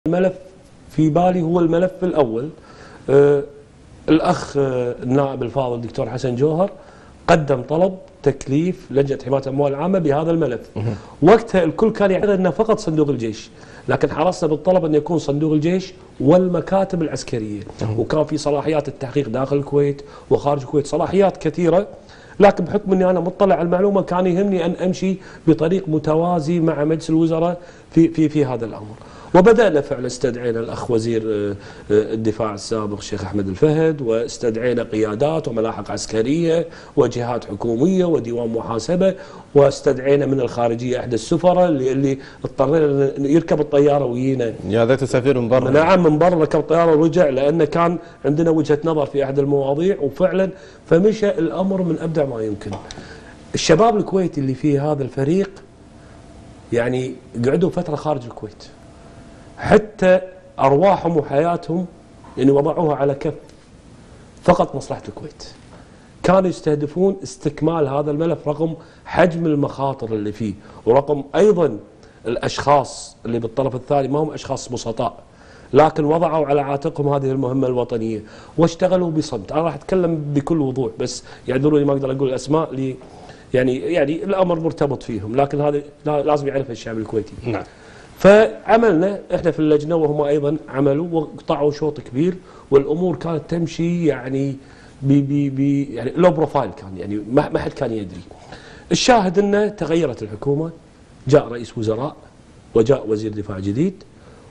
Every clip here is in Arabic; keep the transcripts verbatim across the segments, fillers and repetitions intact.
الملف في بالي هو الملف الأول. آه الأخ آه النائب الفاضل الدكتور حسن جوهر قدم طلب تكليف لجنة حماية الأموال العامة بهذا الملف. وقتها الكل كان يعتقد أنه فقط صندوق الجيش، لكن حرصنا بالطلب أن يكون صندوق الجيش والمكاتب العسكرية، وكان في صلاحيات التحقيق داخل الكويت وخارج الكويت، صلاحيات كثيرة. لكن بحكم أني أنا مطلع على المعلومة كان يهمني أن أمشي بطريق متوازي مع مجلس الوزراء في في في هذا الأمر. وبدأنا فعلا استدعينا الأخ وزير الدفاع السابق الشيخ أحمد الفهد، واستدعينا قيادات وملاحق عسكرية وجهات حكومية وديوان محاسبة، واستدعينا من الخارجية أحد السفراء اللي, اللي اضطرينا يركب الطيارة ويينا. يا ذات سفير من برا. نعم من برا ركب الطيارة ورجع، لأن كان عندنا وجهة نظر في أحد المواضيع، وفعلا فمشى الأمر من أبدع ما يمكن. الشباب الكويتي اللي في هذا الفريق يعني قعدوا فترة خارج الكويت، حتى أرواحهم وحياتهم يعني وضعوها على كف فقط مصلحة الكويت. كانوا يستهدفون استكمال هذا الملف رغم حجم المخاطر اللي فيه، ورقم أيضا الأشخاص اللي بالطرف الثاني ما هم أشخاص بسطاء، لكن وضعوا على عاتقهم هذه المهمة الوطنية واشتغلوا بصمت. أنا راح أتكلم بكل وضوح، بس يعذروني ما أقدر أقول الأسماء لي يعني يعني الأمر مرتبط فيهم، لكن هذا لازم يعرفها الشعب الكويتي. نعم. فعملنا احنا في اللجنه وهم ايضا عملوا وقطعوا شوط كبير، والامور كانت تمشي يعني بي بي بي يعني لو بروفايل، كان يعني ما حد كان يدري. الشاهد انه تغيرت الحكومه، جاء رئيس وزراء وجاء وزير دفاع جديد،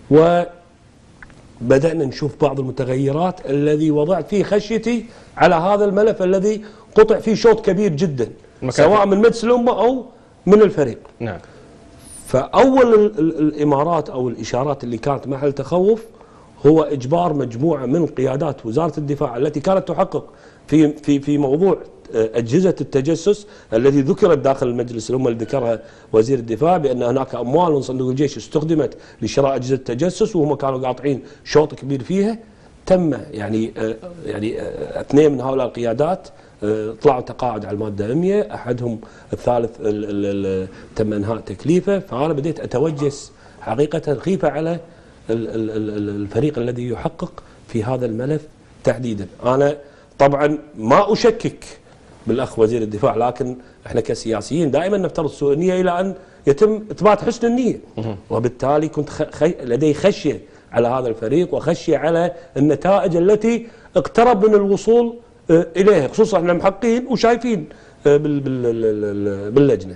وبدانا نشوف بعض المتغيرات الذي وضعت فيه خشيتي على هذا الملف الذي قطع فيه شوط كبير جدا، سواء من مجلس الامه او من الفريق. نعم. فأول الإمارات أو الإشارات اللي كانت محل تخوف هو إجبار مجموعة من قيادات وزارة الدفاع التي كانت تحقق في في في موضوع أجهزة التجسس الذي ذكرت داخل المجلس الأمة، اللي ذكرها وزير الدفاع بأن هناك أموال من صندوق الجيش استخدمت لشراء أجهزة التجسس، وهم كانوا قاطعين شوط كبير فيها. تم يعني يعني اثنين من هؤلاء القيادات طلعوا تقاعد على المادة مئة، أحدهم الثالث ال ال تم إنهاء تكليفه. فأنا بديت أتوجس حقيقة خيفة على ال ال ال الفريق الذي يحقق في هذا الملف تحديدا. أنا طبعا ما أشكك بالأخ وزير الدفاع، لكن احنا كسياسيين دائما نفترض سوء النية إلى أن يتم إثبات حسن النية، وبالتالي كنت خي لدي خشية على هذا الفريق وخشية على النتائج التي اقترب من الوصول إليها، خصوصا احنا محققين وشايفين باللجنة.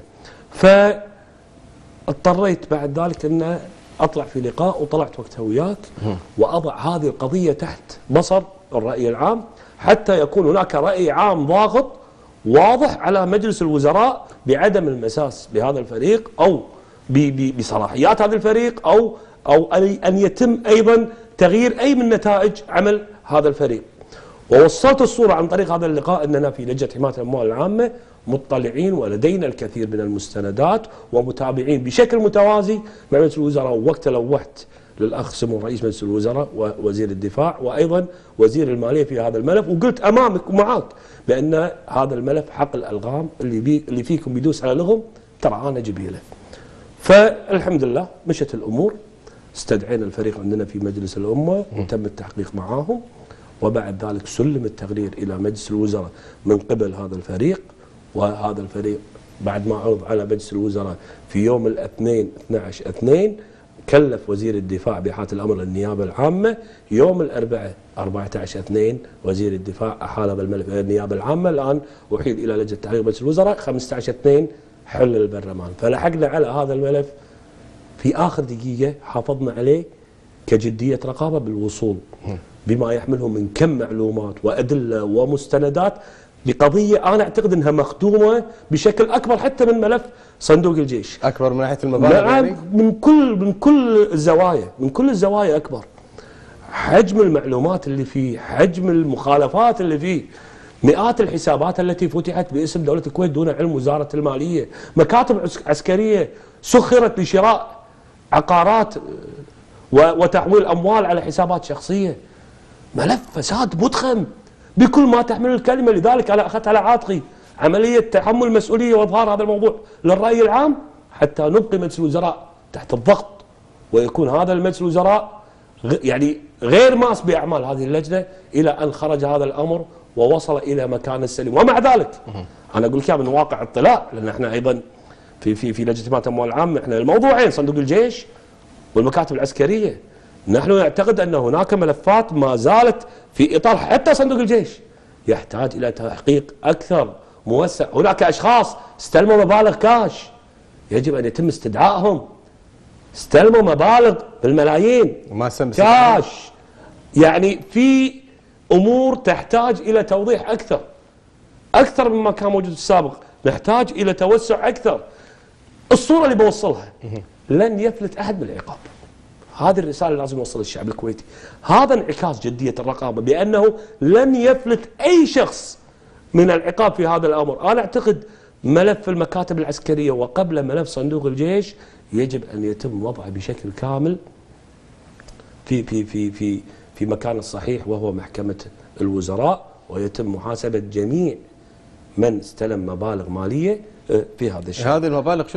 فاضطريت بعد ذلك أن أطلع في لقاء، وطلعت وقتها وياك وأضع هذه القضية تحت بصر الرأي العام، حتى يكون هناك رأي عام ضاغط واضح على مجلس الوزراء بعدم المساس بهذا الفريق أو بصلاحيات هذا الفريق، أو أو أن يتم أيضا تغيير أي من نتائج عمل هذا الفريق. ووصلت الصورة عن طريق هذا اللقاء أننا في لجنة حماية الأموال العامة مطلعين ولدينا الكثير من المستندات ومتابعين بشكل متوازي مع مجلس الوزراء. ووقت لوحت للأخ سمو رئيس مجلس الوزراء ووزير الدفاع وأيضا وزير المالية في هذا الملف، وقلت أمامك ومعاك بأن هذا الملف حق الألغام اللي, بي اللي فيكم بيدوس على لغم ترى أنا جبيله. فالحمد لله مشت الأمور، استدعينا الفريق عندنا في مجلس الأمة وتم التحقيق معاهم، وبعد ذلك سلم التقرير إلى مجلس الوزراء من قبل هذا الفريق. وهذا الفريق بعد ما عرض على مجلس الوزراء في يوم الاثنين اثني عشر اثنين كلف وزير الدفاع بإحاطة الأمر للنيابة العامة. يوم الأربعاء أربعة عشر اثنين وزير الدفاع أحال بالملف إلى النيابة العامة، الآن أحيل إلى لجنة تحقيق مجلس الوزراء. خمسة عشر اثنين حل البرلمان. فلحقنا على هذا الملف في آخر دقيقة، حافظنا عليه كجدية رقابة بالوصول بما يحمله من كم معلومات وأدلة ومستندات لقضية أنا أعتقد أنها مخدومة بشكل أكبر حتى من ملف صندوق الجيش. أكبر من ناحية المبالغ نعم يعني؟ من كل من كل الزوايا، من كل الزوايا أكبر. حجم المعلومات اللي فيه، حجم المخالفات اللي فيه، مئات الحسابات التي فتحت باسم دولة الكويت دون علم وزارة المالية، مكاتب عسكرية سخرت لشراء عقارات وتحويل أموال على حسابات شخصية. ملف فساد مضخم بكل ما تحمل الكلمة. لذلك أنا أخذت على عاتقي عملية تحمل مسؤولية وإظهار هذا الموضوع للرأي العام، حتى نبقي مجلس الوزراء تحت الضغط، ويكون هذا المجلس الوزراء يعني غير ماس بأعمال هذه اللجنة إلى أن خرج هذا الأمر ووصل إلى مكان السليم. ومع ذلك أنا أقول لك من واقع اطلاع، لأن احنا أيضا في في في لجنة حماية الأموال العامة احنا الموضوعين صندوق الجيش والمكاتب العسكرية، نحن نعتقد أن هناك ملفات ما زالت في إطار حتى صندوق الجيش يحتاج إلى تحقيق أكثر موسع. هناك أشخاص استلموا مبالغ كاش يجب أن يتم استدعائهم، استلموا مبالغ بالملايين وما كاش. يعني في أمور تحتاج إلى توضيح أكثر أكثر مما كان موجود في السابق، نحتاج إلى توسع أكثر. الصورة اللي بوصلها لن يفلت أحد من العقاب، هذه الرسالة اللي لازم نوصلها للشعب الكويتي. هذا انعكاس جدية الرقابة بأنه لن يفلت أي شخص من العقاب في هذا الأمر. أنا أعتقد ملف المكاتب العسكرية وقبل ملف صندوق الجيش يجب أن يتم وضعه بشكل كامل في في في في في مكان الصحيح وهو محكمة الوزراء، ويتم محاسبة جميع من استلم مبالغ مالية في هذا الشيء. هذه المبالغ